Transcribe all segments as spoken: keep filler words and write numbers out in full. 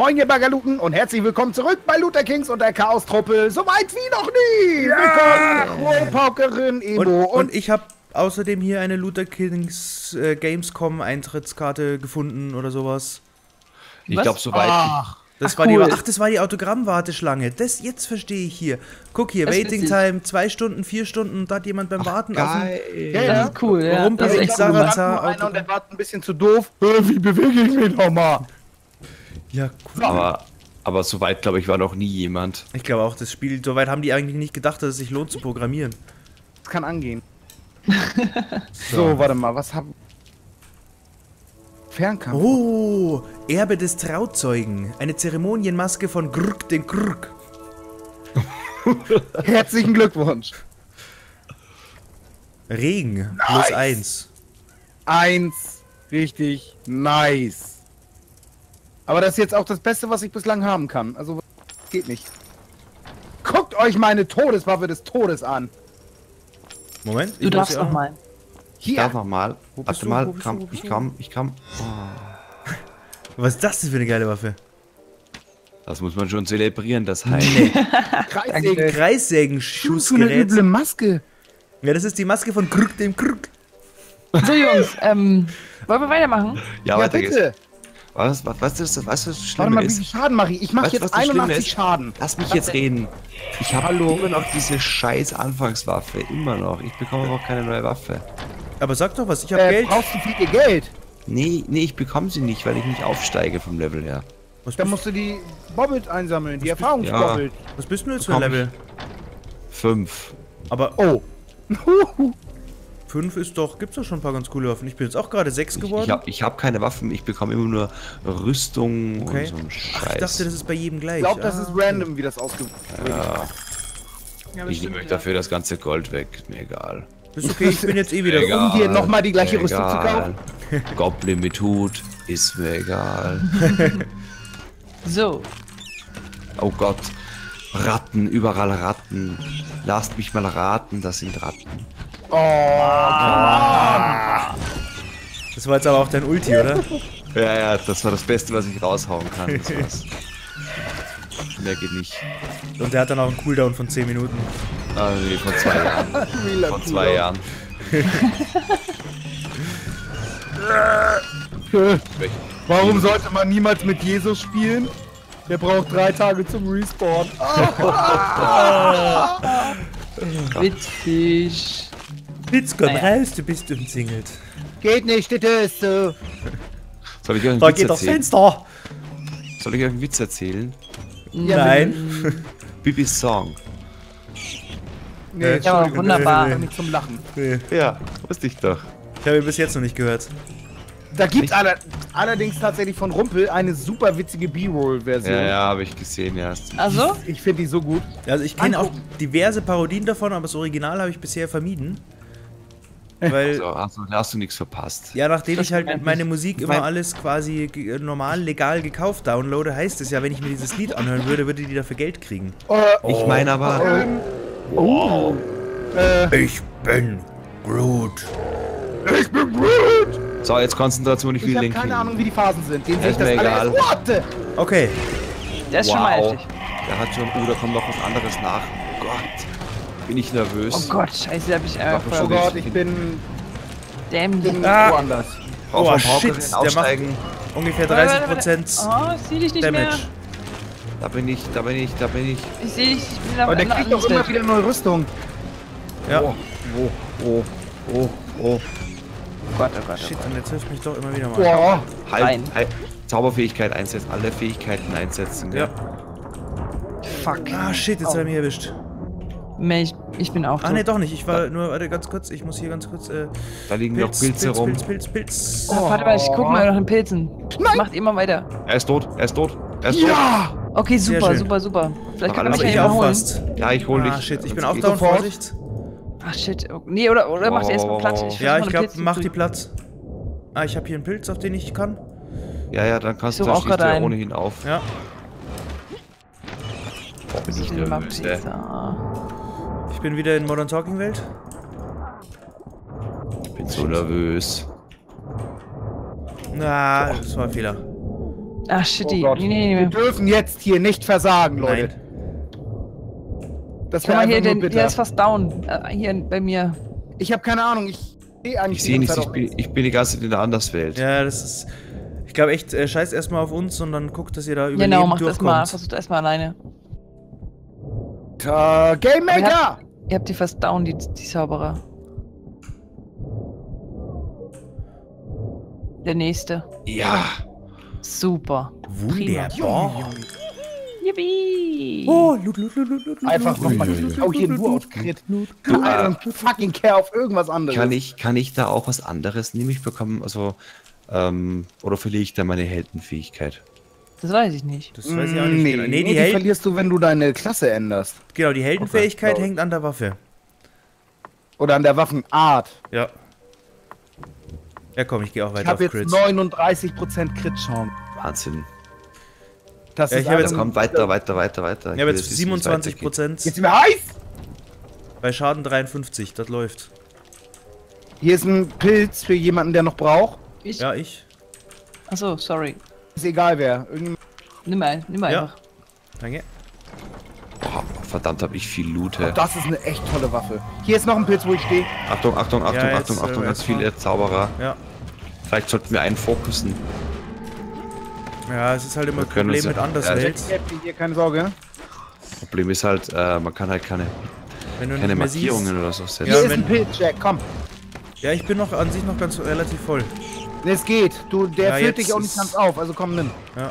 Moin, ihr Baggerluten, und herzlich willkommen zurück bei Looter Kings und der Chaos-Truppe. So weit wie noch nie. Ja. Willkommen, Paukerin, Emo. Und, Und, und ich habe außerdem hier eine Looter Kings äh, Gamescom Eintrittskarte gefunden oder sowas. Ich glaube, soweit. Ach, Das Ach, war cool. die, ach, das war die Autogrammwarteschlange. Das jetzt verstehe ich hier. Guck hier, Das Waiting ist Time, zwei Stunden, vier Stunden, da hat jemand beim Warten Geil. Ja, ja. Das ist cool, ja. Warum Das ist bin echt ich cool Sarah- gemacht. da nur einer und der war ein bisschen zu doof. Äh, Wie bewege ich mich nochmal? Ja, cool. Aber, aber soweit, glaube ich, war noch nie jemand. Ich glaube auch, das Spiel, soweit haben die eigentlich nicht gedacht, dass es sich lohnt zu programmieren. Das kann angehen. So, warte mal, was haben... Fernkampf. Oh, Erbe des Trauzeugen. Eine Zeremonienmaske von Grrk den Grrk. Herzlichen Glückwunsch. Regen, Nice. plus eins. Eins. Richtig nice. Aber das ist jetzt auch das Beste, was ich bislang haben kann. Also, geht nicht. Guckt euch meine Todeswaffe des Todes an. Moment, Du muss darfst ja noch auch- mal. Ich Hier. darf noch mal. Wo bist Warte du? mal, Wo bist komm, du? Wo bist ich du? komm, ich komm. Oh, Was ist das denn für eine geile Waffe? das muss man schon zelebrieren, das Heil. Kreissägen. Das ist Kreissägen-Schussgerät. so eine üble Maske. Ja, das ist die Maske von Grrk dem Grrk. So, Jungs, ähm, wollen wir weitermachen? Ja, Ja, weiter geht's. bitte. Was, was, was ist das, was das Warte Schlimme mal, wie ist? viel Schaden mache ich? Ich mache Weißt du, was jetzt das Schlimme einundachtzig ist? Schaden. Lass mich jetzt reden. Ich habe Hallo? immer noch diese scheiß Anfangswaffe. Immer noch. Ich bekomme aber auch keine neue Waffe. Aber sag doch was, ich hab Äh, Geld. brauchst du viel Geld? Nee, nee, ich bekomme sie nicht, weil ich nicht aufsteige vom Level her. Was Dann bist, musst du die Bobbelt einsammeln, die Ja. Erfahrungsbobbelt. was bist du denn jetzt für ein Komm. Level? Fünf. Aber Oh. fünf ist doch, gibt's doch schon ein paar ganz coole Waffen. Ich bin jetzt auch gerade sechs Ich, geworden. ich habe ich hab keine Waffen, ich bekomme immer nur Rüstung Okay. und so ein Ach, Scheiß. ich dachte, das ist bei jedem gleich. Ich glaube, das Ah, ist okay. random, wie das ausgewählt Ja, ich nehme euch dafür das ganze Gold weg, ist mir egal. Ist okay, ich bin jetzt eh wieder. Egal. Um dir nochmal die gleiche Rüstung zu Egal. Goblin mit Hut, ist mir egal. So, Oh Gott, Ratten, überall Ratten. Lasst mich mal raten, das sind Ratten. Oh, Das war jetzt aber auch dein Ulti, oder? Ja, ja, das war das Beste, was ich raushauen kann. Das war's. Mehr geht nicht. Und der hat dann auch einen Cooldown von zehn Minuten. Ah, nee, vor zwei Jahren. Real Vor zwei Jahren. Warum sollte man niemals mit Jesus spielen? Der braucht drei Tage zum Respawn. witzig. Witz, komm Naja. raus, du bist umzingelt. Geht nicht, das ist so. Soll ich euch einen Da Witz geht das erzählen? Fenster. Soll ich euch einen Witz erzählen? Nein. Bibis Song. Nee, Ja, Entschuldigung, wunderbar. das ist doch nicht zum Lachen. Nee, Ja, wusste ich doch. ich habe ihn bis jetzt noch nicht gehört. Da gibt's aller, allerdings tatsächlich von Rumpel eine super witzige B-Roll-Version. Ja, ja, habe ich gesehen, ja. Also, Ich finde die so gut. Also ich kenne auch Angucken. diverse Parodien davon, aber das Original habe ich bisher vermieden. Weil, So, also, da hast du nichts verpasst. ja, nachdem Das ich halt meinte meine ich. Musik Ich immer mein- alles quasi ge- normal, legal gekauft downloade, heißt es ja, wenn ich mir dieses Lied anhören würde, würde die dafür Geld kriegen. Äh, Ich meine aber, ähm, oh. Äh, Ich bin Groot. ich bin gut. so, jetzt Konzentration, ich will Ich habe lenken. keine Ahnung, wie die Phasen sind. Den sehe ich Ist das mir alles. egal. What the? Okay. der ist schon mal Wow. heftig. Der hat schon, oh, da kommt noch was anderes nach. Oh Gott, bin ich nervös. Oh Gott, scheiße, da hab ich Waffe einfach Oh schon. voll Gott, ich bin, dämlich. bin Ah. woanders. Frau Oh, von shit, Paukerin der macht- aufsteigen. Ungefähr Warte, dreißig warte, Prozent warte. Oh, ich seh dich nicht Damage. mehr. Da bin ich, da bin ich, da bin ich. Ich seh dich, ich bin am Aber der anderen kriegt doch immer Stelle. wieder neue Rüstung. Ja. Oh, oh, oh, oh. Oh Gott, oh Gott, oh Shit, Gott. und jetzt hilft mich doch immer wieder mal. Boah. Halt, Nein. halt, Zauberfähigkeit einsetzen, alle Fähigkeiten einsetzen. Ja. Fuck. Ah, shit, jetzt hat er mich erwischt. Ich, ich bin auch Ach tot. ne, doch nicht. Ich war nur, warte, ganz kurz. Ich muss hier ganz kurz, äh, Da liegen Pilz, noch Pilze Pilz, rum. Pilz, Pilz, Pilz. Oh, warte mal, ich guck mal nach den Pilzen. Nein. Macht immer weiter. Er ist tot, er ist tot, er ist tot. Ja! Okay, Sehr super, schön. super, super. Vielleicht Aber kann er alles mich Aber ja ich überholen. auffasst. Ja, ich hol dich. Ah, shit, ich bin Wenn's auch geht. down, Sofort. Vorsicht. Ach shit. Oh, nee, oder, oder Wow, macht erstmal wow, platt. wow, wow. Ich Ja, versuch ich mal glaube, Pilze mach zu die kriegen. Platz. Ah, ich habe hier einen Pilz, auf den ich kann. Ja, ja, dann kannst Ich du, such da auch schließt du gerade ja einen. ohnehin auf. Ja. Boah, bin ich Ich will mal nervös, ey. Pizza. Ich bin wieder in Modern Talking Welt. Ich bin so nervös. Na, das war ein Fehler. Ach, shit. Oh Gott. Nee, nee, Wir nee. dürfen jetzt hier nicht versagen, Leute. Nein. Das Guck wäre mal, hier, einfach nur den, bitter. der ist fast down. Äh, hier bei mir. Ich habe keine Ahnung, ich sehe eigentlich Ich sehe die ganze nichts, ich Zeit bin, ich bin die ganze Zeit in der Anderswelt. Ja, das ist... Ich glaube echt, äh, scheißt erstmal auf uns und dann guckt, dass ihr da überleben Genau, macht das mal. durchkommt. Versucht erstmal alleine. auf- Game Aber ihr Maker! habt, ihr habt die fast down, die, die Zauberer. Der nächste. Ja. Super. Wunderbar. Yippie! Oh, Loot, Loot, Loot, Loot, Loot, Loot. Einfach nochmal. Ui, ui, ui. Ich hau hier nur auf Crit. Du, I don't fucking care auf irgendwas anderes. Kann ich, kann ich da auch was anderes nämlich bekommen? Also, ähm, oder verliere ich da meine Heldenfähigkeit? Das weiß ich nicht. Das weiß ich auch nicht Nee, genau. Nee, nee, die, die Hel verlierst du, wenn du deine Klasse änderst. genau, die Heldenfähigkeit Okay. hängt an der Waffe. Oder an der Waffenart. Ja. Ja komm, ich gehe auch Ich weiter auf habe jetzt Crits. neununddreißig Prozent Crit-Chance. Wahnsinn. Das Ja, ist ich habe einfach jetzt- Komm, weiter, weiter, weiter, weiter. Ich habe will jetzt wissen, wie es siebenundzwanzig weitergeht. Prozent Jetzt sind wir heiß! bei Schaden dreiundfünfzig, das läuft. Hier ist ein Pilz für jemanden, der noch braucht. Ich? Ja, ich. Achso, sorry. Ist egal wer. Irgend Nimm mal, nimm mal Ja. einfach. Danke. Boah, verdammt, habe ich viel Loot. Oh, Hey. das ist eine echt tolle Waffe. Hier ist noch ein Pilz, wo ich stehe. Achtung, Achtung, Achtung, Ja, jetzt, Achtung, Achtung, äh, ganz erstmal. viele Zauberer. Ja. Vielleicht sollten wir einen fokussen. Ja, es ist halt immer Wir ein können Problem uns mit ja- Anderswelt. Ich hab hier keine Sorge. Problem ist halt, äh, man kann halt keine, Wenn du keine nicht mehr Markierungen siehst. oder so setzen. Hier Ja, ist wenn- ein Pilz, Jack, komm. Ja, ich bin noch an sich noch ganz relativ voll. Ne, es geht. Du, der Ja, führt jetzt dich auch nicht ist- ganz auf, also komm, nimm. Ja.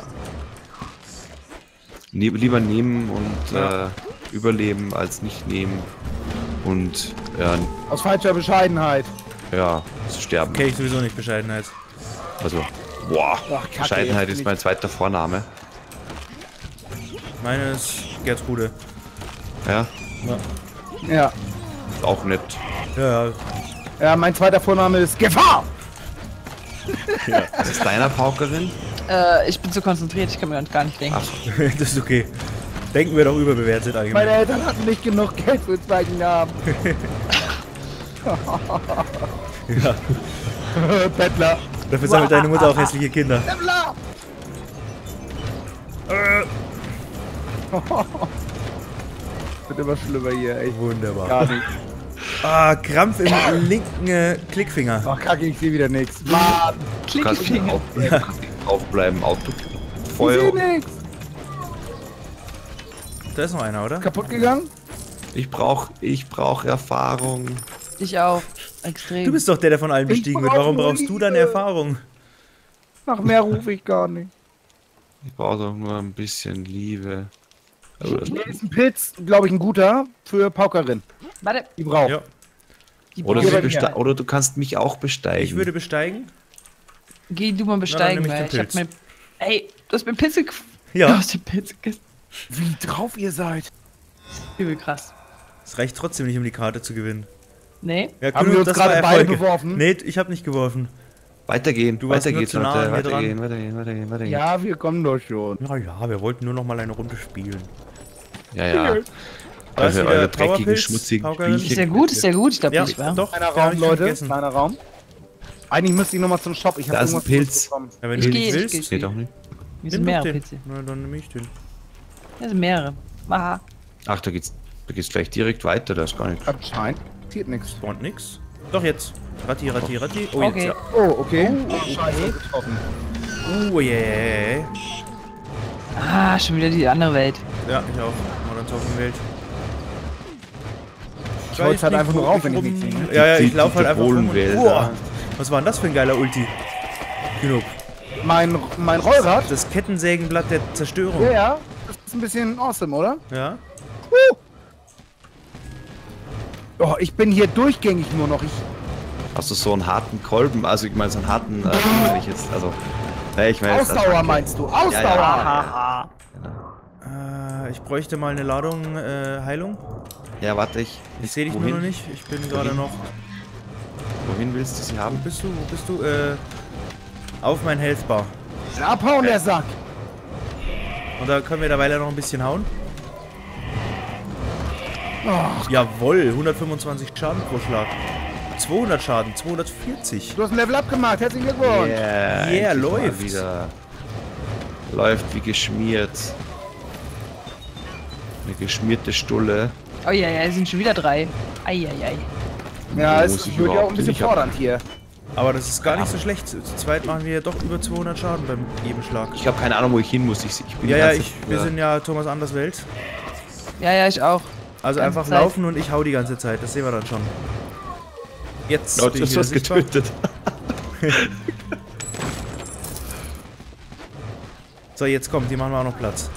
Ne lieber nehmen und Ja. äh, überleben als nicht nehmen. Und ja, Aus falscher Bescheidenheit. ja, sterben. Okay, ich sowieso nicht Bescheidenheit. Also, boah, Ach, Kacke, Bescheidenheit jetzt ist bin mein zweiter Vorname. Meine ist Gertrude. Ja, Ja. ist auch nett. Ja, Ja, mein zweiter Vorname ist Gefahr! Was ist deiner Paukerin? Äh, ich bin zu konzentriert, ich kann mir gar nicht denken. Ach, das ist okay. Denken wir doch überbewertet Meine allgemein. Eltern hatten nicht genug Geld für zwei Namen. Ja. Bettler. Dafür sammelt deine Mutter auch hässliche Kinder. Bettler! Wird immer schlimmer hier, ey. Wunderbar. Gar nicht. Ah, Krampf im linken äh, Klickfinger. Ach, Kacke, ich sehe wieder nichts. Mann, du kannst nicht Klickfinger. auf, ja. aufbleiben. Auto. ich Feuer. sehe nichts. Da ist noch einer, oder? Kaputt gegangen? Ich brauch, ich brauch Erfahrung. Ich auch. Extrem. Du bist doch der, der von allen Ich bestiegen wird. brauch Warum nur brauchst du deine Liebe. Erfahrung? Nach mehr rufe ich gar nicht. Ich brauche doch nur ein bisschen Liebe. Aber das- Hier ist ein Pilz, glaube ich, ein guter für Paukerin. Warte. Die braucht. Ja. Die Oder, Hier du bei mir. beste- oder du kannst mich auch besteigen. Ich würde besteigen. Geh du mal besteigen, nehm ich weil den ich hab Pilz. mir. Ey, du hast mir Pilze gef- Ja. Du hast den Pilze gegessen. Wie drauf ihr seid. Übel krass. Es reicht trotzdem nicht, um die Karte zu gewinnen. Nee? Ja, Haben Knut, wir uns das gerade war beide Erfolg. beworfen? Nee, ich habe nicht geworfen. Weitergehen, Du warst weiter nur geht's, zu nah Leute. an mir dran. Weitergehen, weitergehen, weitergehen, weitergehen. Ja, wir kommen doch schon. Ja, ja, wir wollten nur noch mal eine Runde spielen. ja. ja. Da ist Eure, wieder eure dreckigen, Powerpilz, schmutzigen Paukerin. Spielchen. Ist ja gut, ist ja gut, ich glaube Ja, nicht, wa? doch. Kleiner den hab Raum, ich schon Leute. vergessen. Kleiner Raum. Eigentlich müsste ich nochmal zum Shop. Ich Da habe ist ein irgendwas Pilz. bekommen. Ja, wenn Ich du geh, nicht ich willst, geh. Geht doch nicht. Hier sind nimm doch mehrere den. Pilze. Na, dann nehme ich den. Hier sind mehrere. Aha. Ach, da geht's, da geht's gleich direkt weiter, da ist gar nichts. Anscheinend. Passiert nichts. Spawnt nix. Doch jetzt. Ratti, Ratti, Ratti. Oh, Okay. jetzt ja. Oh, okay. Oh, scheiße, getroffen. Oh, yeah. Ah, schon wieder die andere Welt. Ja, ich auch. Modern Talking Welt. Ich hol's halt weiß einfach nicht, nur wo rauf, wenn ich nichts sehe. ne? Ja, ja, ich Die- laufe halt die einfach rum. und- Polenwälder. Boah, was war denn das für ein geiler Ulti? Genug. Mein, mein Rollrad? Das Kettensägenblatt der Zerstörung. Ja, ja. Das ist ein bisschen awesome, oder? Ja. Uh. Oh, ich bin hier durchgängig nur noch. Ich, Hast du so einen harten Kolben? Also, ich meine, so einen harten, äh, wenn ich jetzt, also, ja, ich meine, jetzt- Ausdauer meinst du? Ausdauer! Ja, Äh, ich bräuchte mal eine Ladung äh, Heilung. Ja, warte, ich. Ich sehe dich nur Wohin? noch nicht. Ich bin gerade Wohin? noch. Wohin willst du sie Wo haben? bist du? Wo bist du? Äh, auf mein Healthbar. Abhauen, der Sack! Und da können wir derweil noch ein bisschen hauen. Oh, Jawohl, hundertfünfundzwanzig Schaden pro Schlag. zweihundert Schaden, zweihundertvierzig. du hast ein Level up gemacht. Herzlichen Glückwunsch! Yeah, Yeah, endlich mal läuft. Wieder. Läuft wie geschmiert. Eine geschmierte Stulle. Oh ja, ja, es sind schon wieder drei. Eieiei. Ja, Muss es ich wird ja auch überhaupt ein bisschen nicht ab- fordernd hier. Aber das ist gar nicht so schlecht. Zu zweit machen wir ja doch über zweihundert Schaden beim jedem Schlag. Ich habe keine Ahnung, wo ich hin muss. Ich, ich bin Ja, die ja, ganze ich, Zeit- wir sind ja Thomas Anderswelt. Ja, ja, ich auch. Also Ganze einfach Zeit. laufen und ich hau die ganze Zeit. Das sehen wir dann schon. Jetzt Ja, bin jetzt ich hast wieder du was sichtbar. getötet. So, jetzt kommt, die machen wir auch noch Platz.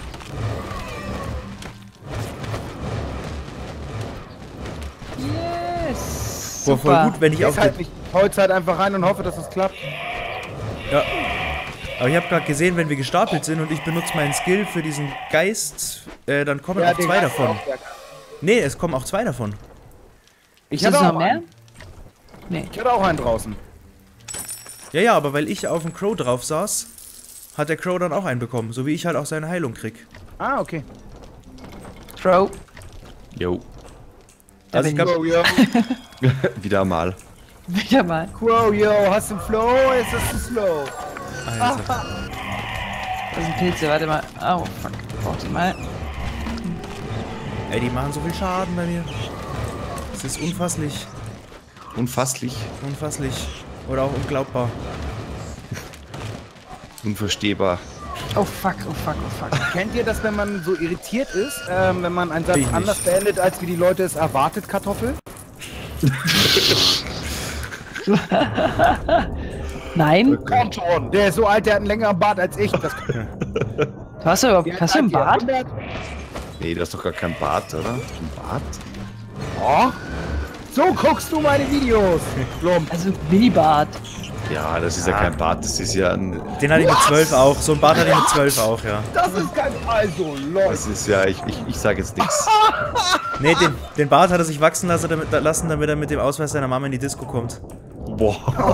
Yes. Boah, voll Super. gut, wenn ich auf Ich halt den... nicht. Holz halt einfach rein und hoffe, dass es klappt. Ja. Aber ich habe gerade gesehen, wenn wir gestapelt sind und ich benutze meinen Skill für diesen Geist, äh, dann kommen auch den zwei Geist davon. auch, ja. Nee, es kommen auch zwei davon. Ich Ist hatte das noch auch mehr? einen. Nee. Ich hatte auch einen draußen. Ja, ja, aber weil ich auf dem Crow drauf saß, hat der Crow dann auch einen bekommen. So wie ich halt auch seine Heilung krieg. Ah, okay. Crow. Jo. Da Also ich bin glaub, Crow, yo. Wieder mal. Wieder mal. Crow, yo. Hast du einen Flow? Ist das zu slow? Alter. Das sind Pilze, warte mal. Oh, fuck. Brauch die mal. Ey, die machen so viel Schaden bei mir. Das ist unfasslich. Unfasslich. Unfasslich. Oder auch unglaubbar. Unverstehbar. Oh, fuck, oh, fuck, oh, fuck. Kennt ihr das, wenn man so irritiert ist, ähm, wenn man einen Satz Ich nicht. anders beendet, als wie die Leute es erwartet, Kartoffel? Nein? Kommt schon. Der ist so alt, der hat einen längeren Bart als ich. Das Du hast du überhaupt Wie alt hast du einen seid ihr? Bart? hundert? Nee, du hast doch gar keinen Bart, oder? Ein Bart? Oh. So guckst du meine Videos. Plump. Also Mini-Bart. Ja, das ist ja kein Bart, das ist ja ein... Den hatte ich mit Was? zwölf auch. So ein Bart hatte ich mit zwölf auch, ja. Das ist kein... Also, Leute. Das ist ja... Ich, ich, ich sag jetzt nichts. Nee, den, den Bart hat er sich wachsen lassen, damit, lassen, damit er mit dem Ausweis seiner Mama in die Disco kommt. Boah.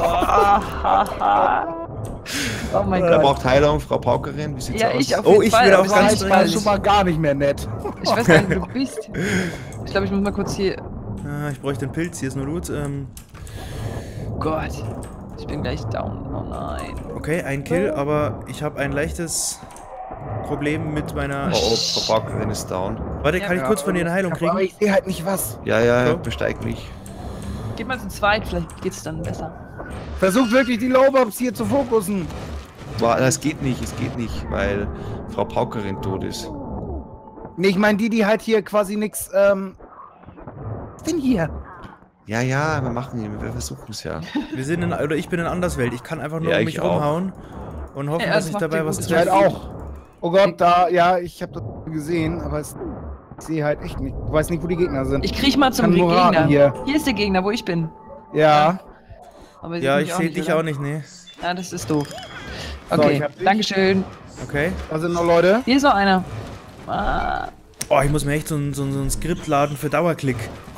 Oh mein Er Gott. braucht Heilung, Frau Paukerin. Wie sieht's Ja, aus? ich auf Oh, jeden ich Fall. will aber auch ich ganz weiß Das gar war dringend. schon nicht- mal gar nicht mehr nett. Ich weiß gar nicht, wo du bist. Ich glaube, ich muss mal kurz hier... Ah, ich bräuchte einen Pilz, hier ist nur Loot. Ähm, Gott. Ich bin gleich down. Oh nein. okay, ein Kill, aber ich habe ein leichtes Problem mit meiner... Oh, oh, Frau Paukerin ist down. Warte, kann ich Ja, kurz von dir eine Heilung Aber kriegen? ich sehe halt nicht was. Ja, ja, So. besteig mich. Geht mal zu zweit, vielleicht geht's dann besser. Versuch wirklich die Lowbobs hier zu fokussen. Boah, das geht nicht, es geht nicht, weil Frau Paukerin tot ist. Nee, ich meine die, die halt hier quasi nix, ähm... Was ist denn hier? Ja, ja, wir machen, wir versuchen es ja. Wir sind in... Oder ich bin in Anderswelt. Ich kann einfach nur Ja, um ich mich auch. rumhauen und hoffen, Ja, dass das ich macht dabei ihr was gut. Ich halt treffe. auch. Oh Gott, da, ja, ich habe das gesehen, aber es, ich sehe halt echt nicht. Ich weiß nicht, wo die Gegner sind. Ich kriech mal zum Kann nur Gegner. raten hier. Hier ist der Gegner, wo ich bin. Ja. Aber Ja, sieht ich mich sehe dich oder? auch nicht, nee. Ja, das ist doof. So, Okay, ich hab dich. Dankeschön. Okay. Da sind noch Leute. Hier ist noch einer. Ah, Oh, ich muss mir echt so ein, so ein, so ein Skript laden für Dauerklick.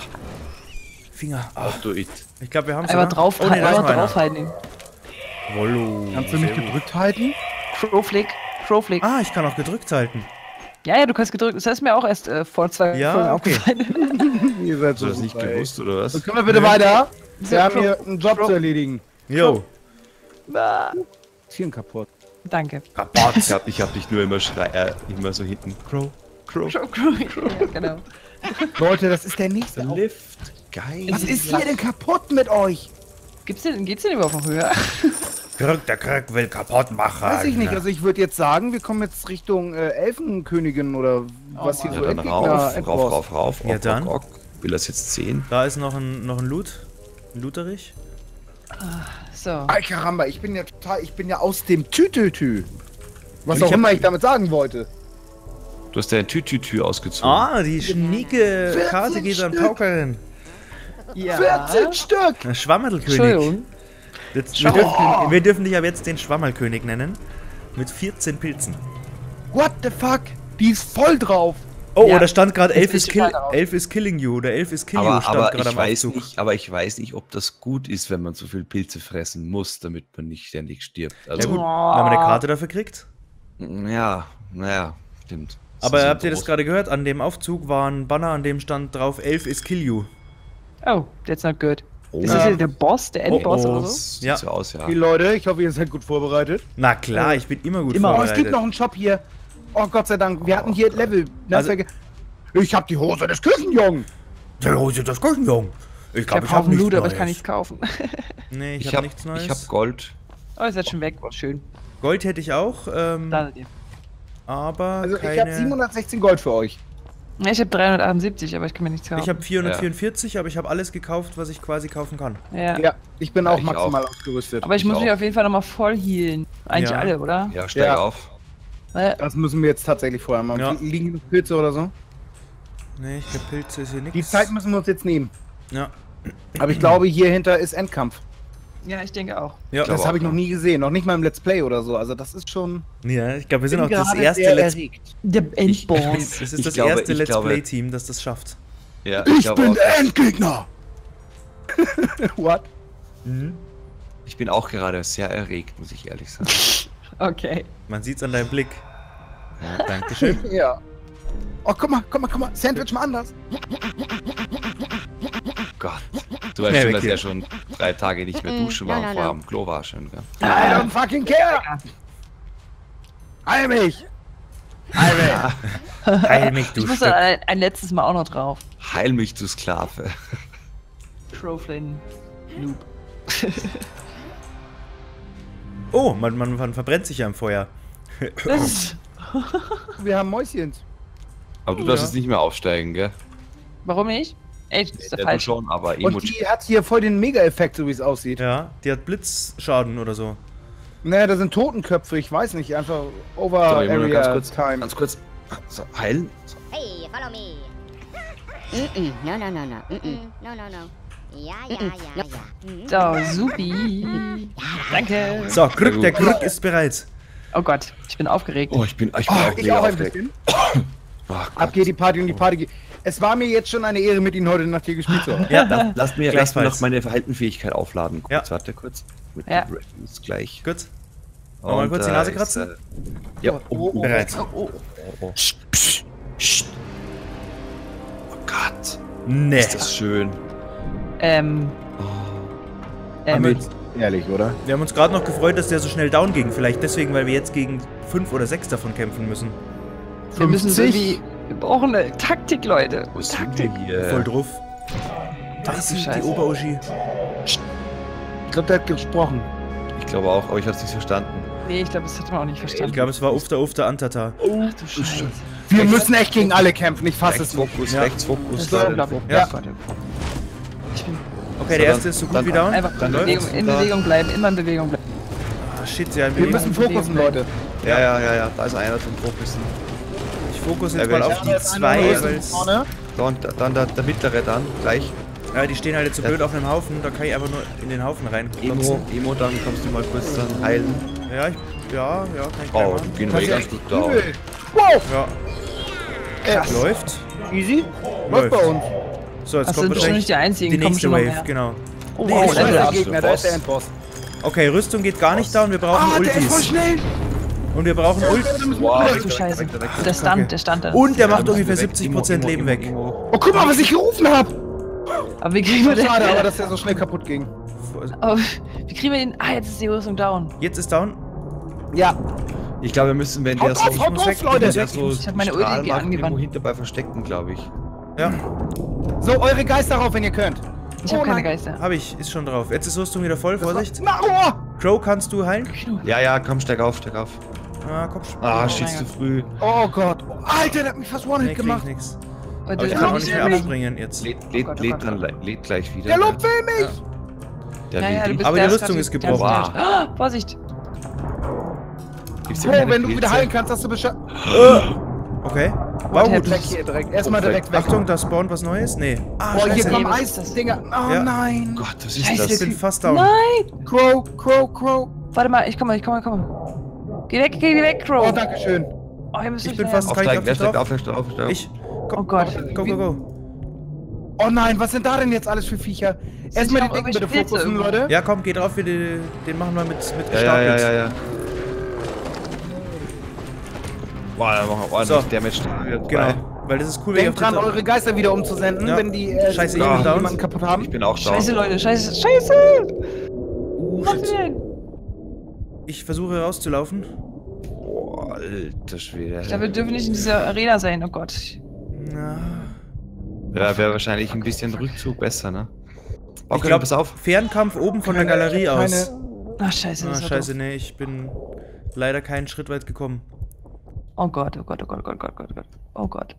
Finger. Ah, Ach du It. ich glaube, wir haben es. einfach drauf, Oh, nee, da ist einfach noch einer. draufhalten. Wollo. Kannst du mich Sehr gut. gedrückt halten? Crowflick, Crowflick. Ah, ich kann auch gedrückt halten. Ja, ja, du kannst gedrückt. Das ist mir auch erst äh, vor zwei Ja, Folgen okay. aufgefallen. Ihr seid Hast du das nicht super, ey. gewusst, oder was? So, können wir bitte weiter? So, Wir haben Crow- hier einen Job Crow- zu erledigen. Jo. Ah, Tieren kaputt. Danke. Ich hab, ich hab dich nur immer schrei, äh, immer so hinten. Crow, Crow. Crow, Crow. Ja, genau. Leute, das ist der nächste. Auf- Lift. Geil. Was ist hier denn kaputt mit euch? Gibt's denn, geht's denn überhaupt noch höher? Krück, der Krück will kaputt machen. Weiß ich nicht. Also ich würde jetzt sagen, wir kommen jetzt Richtung äh, Elfenkönigin oder was hier Ja, so dann Endgegner, rauf, rauf, Endboss. rauf, rauf. Ja, ok, dann. ok, ok. Will das jetzt sehen? Da ist noch ein, noch ein Loot. Ein Looterich. So. Ay, Karamba, ich bin ja total, ich bin ja aus dem Tütütü. Was Ich auch hab- immer ich damit sagen wollte. Du hast deine Tütütü ausgezogen. Ah, die schnieke vierzehn Karte geht an Stück. Paukerin. Ja. vierzehn Stück! Der Schwammerlkönig. Entschuldigung. Jetzt, wir, dürfen, wir dürfen dich aber jetzt den Schwammerlkönig nennen. Mit vierzehn Pilzen. What the fuck? Die ist voll drauf. Oh, Ja. da stand gerade Jetzt elf bin is, ich kill, total drauf. elf is killing you oder elf is kill you aber stand aber gerade ich am weiß Aufzug. nicht, aber ich weiß nicht, ob das gut ist, wenn man so viel Pilze fressen muss, damit man nicht ständig stirbt. Ja Also, gut, wenn man eine Karte dafür kriegt. ja, naja, stimmt. Aber ist habt ihr so das groß. gerade gehört? An dem Aufzug war ein Banner, an dem stand drauf elf is kill you. Oh, that's not good. Oh. Ist das Ja. hier der Boss, der Endboss Oh, oh. oder so? Sieht Ja. so aus, ja. Die Leute, ich hoffe, ihr seid gut vorbereitet. Na klar, ich bin immer gut Immer. Oh, es vorbereitet. gibt noch einen Shop hier. Oh, Gott sei Dank. Wir hatten hier Level. Na, Also- verge- ich hab die Hose des Küchenjungen. Der Hose das Küchenjung. Ich Ich hab Haufen Loot, aber ich kann nichts kaufen. Nee, ich, Ich hab hab, nichts Neues. ich hab Gold. Oh, ihr seid schon weg. Schön. Gold hätte ich auch, ähm, Da seid ihr. aber Also, keine... ich hab siebenhundertsechzehn Gold für euch. Ja, ich habe dreihundertachtundsiebzig, aber ich kann mir nichts kaufen. Ich habe vierhundertvierundvierzig, aber ich habe alles gekauft, was ich quasi kaufen kann. ja. Ja, ich bin Ja, auch ich maximal ausgerüstet. Aber ich, Ich muss mich auch. auf jeden Fall nochmal voll healen. Eigentlich Ja. alle, oder? Ja, steig Ja. auf. Weil- Das müssen wir jetzt tatsächlich vorher machen. Ja. Liegen genug Pilze oder so? Nee, ich glaube Pilze ist hier nichts. Die Zeit müssen wir uns jetzt nehmen. Ja. Aber ich glaube, hier hinter ist Endkampf. Ja, ich denke auch. Ja, glaube Das habe ich auch, noch nie gesehen. Noch nicht mal im Let's Play oder so. Also das ist schon... ja ich glaube, wir sind bin auch das gerade erste sehr Let's erregt. Der Endboss. Das ist Ich das glaube- erste ich Let's glaube- Play-Team, das das schafft. Ja, Ich glaube bin auch, der Endgegner! What? ich bin auch gerade sehr erregt, muss ich ehrlich sagen. Okay. Man sieht's an deinem Blick. Ja, Dankeschön. Ja. Oh, guck mal, guck mal, guck mal. Sandwich mal anders. Gott. Du weißt Ja, schon, dass okay. er schon drei Tage nicht mehr duschen war und vorher am Klo war schon, gell? I don't fucking care! Heil mich! Heil mich! Heil mich, du Ich muss Stück. da ein, ein letztes Mal auch noch drauf. Heil mich, du Sklave. Crowflin Noob. Oh, man, man, man verbrennt sich ja im Feuer. Das ist, Wir haben Mäuschen. Aber du Ja. darfst jetzt nicht mehr aufsteigen, gell? warum nicht? Ey, das ist der Ja, du falsch. schon, aber Und Emoji. die hat hier voll den Mega-Effekt, so wie es aussieht. Ja, die hat Blitzschaden oder so. Naja, da sind Totenköpfe, ich weiß nicht, einfach over So, ich muss nur area ganz kurz, time. ganz kurz so, heilen. So. Hey, follow me. Mm-mm, no, no, no, no. Mm-mm, no, no, no. Ja, ja, ja, ja. Mhm. So, supi. Danke. So, Krück, gut. der Krück ist bereit. Oh Gott, ich bin aufgeregt. Oh, ich bin, ich bin Oh, auch ich mega auch ein aufgeregt. bisschen. Oh, Ab Gott. geht die Party und die Party geht. Es war mir jetzt schon eine Ehre, mit Ihnen heute Nacht hier gespielt zu haben. Ja, Lass, lass, mir, lass mir Gleichfalls. noch meine Verhaltenfähigkeit aufladen. Kurz, Ja. warte kurz. Mit Ja. den Reviews gleich. gut. Wollen wir Und kurz die da Nase ist, kratzen? äh, ja, oh, oh, Bereit. Oh, oh. oh, oh. Psst, psst, psst. Oh Gott, Nee. ist das schön. Ähm. Oh. ähm Damit ehrlich, oder? Wir haben uns gerade noch gefreut, dass der so schnell down ging. Vielleicht deswegen, weil wir jetzt gegen fünf oder sechs davon kämpfen müssen. wir müssen so fünfzig. wie. Wir brauchen eine Taktik, Leute. Wo sind Taktik. wir hier? Voll drauf. Da Ach ist du die, die Scheiße. Ober-Uschi. Ich glaube, der hat gesprochen. Ich glaube auch, aber ich hab's nicht verstanden. Nee, ich glaube, das hat man auch nicht Ich verstanden. glaube, es war Ufta Ufta Antata. Ach du Scheiße. Wir müssen echt gegen alle kämpfen, ich fasse es Rechts nicht. Fokus, Ja. rechts Fokus. Das ist Leute. unglaublich. Ja. Oh Gott, oh Gott. Ich bin Okay, der So, erste dann- ist so gut dann wie down. einfach Dann in Bewegung, läuft's. in Da. Bewegung bleiben, immer in Bewegung bleiben. Ah, shit, ja, Wir müssen fokussen, Leute. Ja, ja, ja, ja, da ist einer zum Fokussen. Ich fokus Ja, jetzt mal wer- auf die Ja, einer zwei, ist weil es- vorne. Da und da- dann der, der mittlere dann, gleich. ja, die stehen halt jetzt so blöd auf einem Haufen. Da kann ich einfach nur in den Haufen rein. Emo, Emo, dann kommst du mal kurz dann heilen. Ja, ich, ja, ja, kann ich gleich Oh, machen. gehen wir eh ganz gut down. Übel. Wow! Ja, Äh, läuft. easy. Läuft bei uns. So, jetzt Das kommt sind bestimmt nicht wahrscheinlich die einzigen. die kommen nächste schon noch Wave, mehr. genau. Oh, Nee, wow, das ist Level der up. Gegner, da ist der Endboss. Okay, Rüstung geht gar nicht down. Wir brauchen Ah, der ist voll Ultis. schnell! Und wir brauchen Ultis. Wow, Ach du Scheiße. Der Stand, der Stand da. Und der macht Emo, ungefähr weg, siebzig Emo, Prozent Emo, Leben Emo, weg. Emo. Oh, guck mal, was ich gerufen hab! Aber wie kriegen wir den? Schade, aber dass der so schnell kaputt ging. Aber wie kriegen wir den? Ah, jetzt ist die Rüstung down. Jetzt ist down. Ja. Ich glaube, wir müssen, wenn Haut der so, drauf, haut muss drauf, weg, Leute! muss der weg. so Ich hab meine Ulti Strahl macht, angewandt. irgendwo hinterbei verstecken, glaube ich. Ja, So, eure Geister rauf, wenn ihr könnt. Ich habe Oh, keine nein. Geister. habe ich. Ist schon drauf. Jetzt ist Rüstung wieder voll. Vorsicht. Na, oh! Crow, kannst du heilen? Ja, ja, komm, steig auf, steig auf. Ah, komm. Ah, Oh schießt mein zu früh. Oh Gott. Oh, Alter, der hat mich fast Nee, One-Hit krieg ich gemacht. nix. Aber Aber ich das kann auch ist nicht mehr nicht abspringen jetzt. Lädt, lädt, Oh Gott, oh lädt, Gott, dann, oh lädt gleich wieder. Der Lob will mich! Der Ja, ja, du will bist Aber der die ist Rüstung grad- ist der gebrochen. nicht- Ah, Vorsicht! Gibt's Bro, hier keine wenn du wieder Pilze? heilen kannst, hast du Bescheid. Okay. War gut. Weg hier direkt. Erstmal Oh, direkt weg. Achtung, da spawnt was Neues? Nee. Ah, Boah, hier scheiße. kommen Nee, was ist das? Eisdinger. Oh Ja. nein. Gott, was ist Scheiße, Ich das? bin fast down. Nein! Crow, Crow, Crow. Warte mal, ich komme, ich komme, ich komme. Geh weg, geh weg, Crow! Oh, danke schön. Oh, ihr müsst Ich euch bin nähern. fast- Kann ich Aufsteigen, auf wer dich steigt drauf? auf, wer steigt auf, wer steigt auf? Ich. Oh Gott. Go, go, go. Oh nein, was sind da denn jetzt alles für Viecher? Erstmal ja die auch Dicken bitte irgendwelche Pilze fokussen, irgendwo. Leute. Ja, komm, geh drauf. Wir den, den machen wir mit, mit Ja, ja, ja, gestapelt. ja, ja. Boah, da machen wir ordentlich So. Damage. Genau. Weil das ist cool, wenn Denkt ich auf dran, der... eure Geister wieder umzusenden, Ja. wenn die äh, Scheiße, ich irgendwie bin down. jemanden kaputt haben. Ich bin auch da. Scheiße, Leute, scheiße, scheiße! Uh, Was machst du shit. denn? Ich versuche rauszulaufen. Boah, alter Schwede. Ich glaube, wir dürfen nicht in dieser Arena sein, oh Gott. Na. Ja, wäre wahrscheinlich ein bisschen Rückzug besser, ne? Ich glaube, pass auf. Fernkampf oben von der Keine- Galerie keine- aus. Ach, scheiße, Ah, das war scheiße, doof. nee, ich bin leider keinen Schritt weit gekommen. Oh Gott, oh Gott, oh Gott, oh Gott, oh Gott, oh Gott. Oh Gott.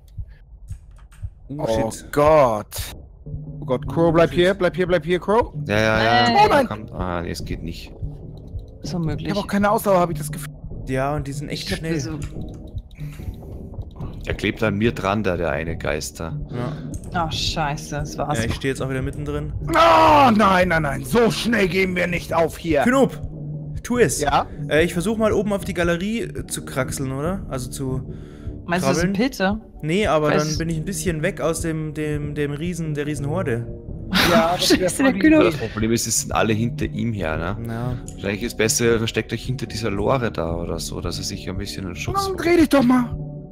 Uh, Oh shit. Gott. Oh Gott, Crow, bleib hier, bleib hier, bleib hier, Crow. Ja, ja, ja. Nein. Oh nein. Kommt. Ah, nee, es geht nicht. Ist Ich unmöglich. habe auch keine Ausdauer, habe ich das Gefühl. Ja, und die sind echt Ich glaub, wir schnell. so- Der klebt an mir dran, der, der eine Geister. Ja. Ach, scheiße, das war's. ja, ich stehe jetzt auch wieder mittendrin. Oh, nein, nein, nein, so schnell gehen wir nicht auf hier. Knob, tu es. Ja? Äh, ich versuche mal oben auf die Galerie äh, zu kraxeln, oder? Also zu... Meinst du, das sind krabbeln? Pilze? Nee, aber Weiß- dann bin ich ein bisschen weg aus dem, dem, dem Riesen, der Riesenhorde. Ja, das wär Scheiße, der voll Kühne. Aber das Problem ist, es sind alle hinter ihm her, ne? Ja. Vielleicht ist es besser, ihr versteckt euch hinter dieser Lore da oder so, dass er sich ein bisschen in Schutz... Mann, dreh dich doch mal.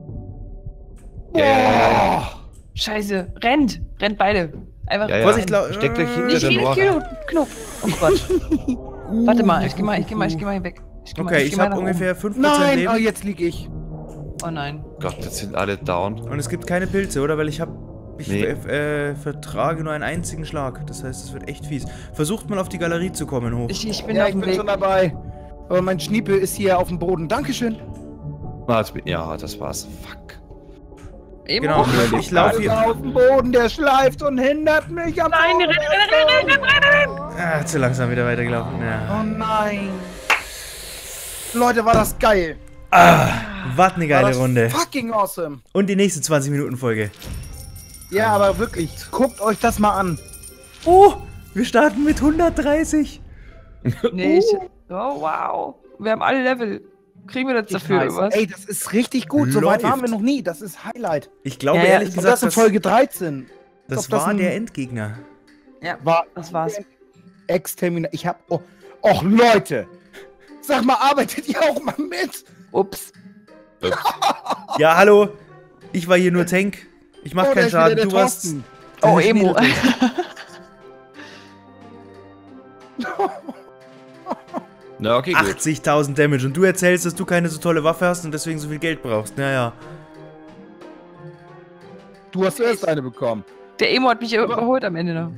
Ja, ja, ja, ja. Scheiße, rennt! Rennt beide. Einfach Ja, ja. Vorsicht, lau- Versteckt euch hinter Nicht der viele Lore. Kilo, Knopf. Oh Gott. Warte mal, ich geh mal, ich geh mal, ich geh mal weg. Ich geh mal, Okay, geh ich mal habe nach oben. ungefähr fünf Prozent Nein, Leben. oh, jetzt lieg ich. Oh nein. Gott, jetzt sind alle down. Und es gibt keine Pilze, oder? Weil ich habe... Ich Nee. äh, vertrage nur einen einzigen Schlag. Das heißt, es wird echt fies. Versucht mal auf die Galerie zu kommen, hoch. Ich, ich bin Ja, auf ich dem bin Weg. schon dabei. Aber mein Schniepel ist hier auf dem Boden. Dankeschön. Ah, jetzt bin, ja, das war's. Fuck. Eben Genau, hoch. ich laufe hier... Auf dem Boden, der schleift und hindert mich am Nein, renn, renn, renn, renn, renn, renn! Ah, zu langsam wieder weitergelaufen. Ja. Oh nein. Leute, war das geil. Ah, was eine War geile das Runde. fucking awesome. Und die nächste zwanzig Minuten Folge. Ja, aber wirklich, guckt euch das mal an. Oh, wir starten mit hundertdreißig. Nee, ich, oh wow. Wir haben alle Level. Kriegen wir das dafür, weiß. oder was? Ey, das ist richtig gut. So weit Läuft. waren wir noch nie. Das ist Highlight. Ich glaube Ja, ja, ehrlich Und gesagt, das in das, Folge dreizehn. das Ob das war ein- der Endgegner. Ja, War das war's. Exterminator. Ich hab. Oh, och, Leute. Sag mal, arbeitet ihr auch mal mit? Ups. Ja, hallo. Ich war hier nur Tank. Ich mach Oh, da keinen ist wieder Schaden. der Du warst... Thorsten. Oh, Der Emo. Schmiede- Na, okay, gut. achtzigtausend Damage. Und du erzählst, dass du keine so tolle Waffe hast und deswegen so viel Geld brauchst. Naja. Du hast erst eine bekommen. Der Emo hat mich überholt am Ende noch.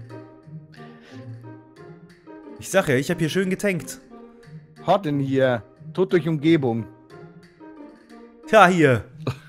Ich sag ja, ich habe hier schön getankt. Hot in hier. Tod durch Umgebung. Tja, hier.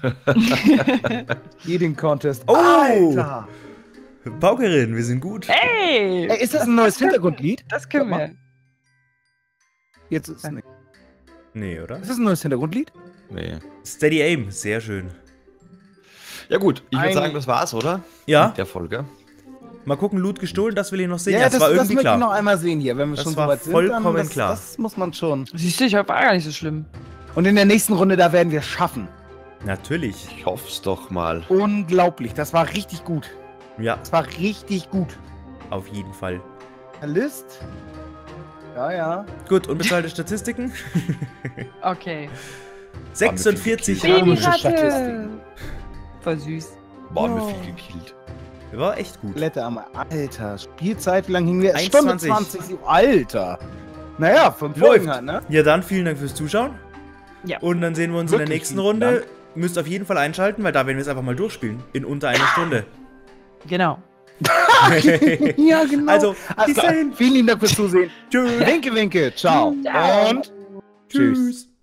Eating Contest. Oh! Alter. Paukerin, wir sind gut. Ey! Ey, ist das ein neues Hintergrundlied? Das können wir. Jetzt ist es nicht. Nee, oder? Ist das ein neues Hintergrundlied? Nee. Steady Aim, sehr schön. Ja gut, ich würde Ein- sagen, das war's, oder? Ja, Mit der Folge. mal gucken, Loot gestohlen, das will ich noch sehen. Ja, Ja, das, das, war das irgendwie möchte ich noch klar. einmal sehen hier, wenn wir Das schon war so weit sind. vollkommen dann das, klar. Das muss man schon. Siehst du, ich war gar nicht so schlimm. Und in der nächsten Runde, da werden wir es schaffen. Natürlich. Ich hoff's doch mal. Unglaublich, das war richtig gut. Ja, Das war richtig gut. auf jeden Fall. Herr List? Ja, ja. Gut, unbezahlte Statistiken. Okay. sechsundvierzig Ja, Rahmen. komische Statistik. Voll süß. Boah, mir Ja. viel gekillt. War echt gut. Blätter am Alter. Spielzeit, wie lange hingen wir? eins Stunde zwanzig. zwanzig. Alter. Naja, fünf Läuft. Folgen halt, ne? Ja, dann vielen Dank fürs Zuschauen. Ja. Und dann sehen wir uns in der Wirklich nächsten vielen Runde. Dank. Müsst auf jeden Fall einschalten, weil da werden wir es einfach mal durchspielen. In unter einer Stunde. Genau. Ja, genau. Also, Alles bis klar. dahin. Vielen lieben Dank fürs Zusehen. Tschüss. Winke, winke. Ciao. Ciao. Und tschüss. Tschüss.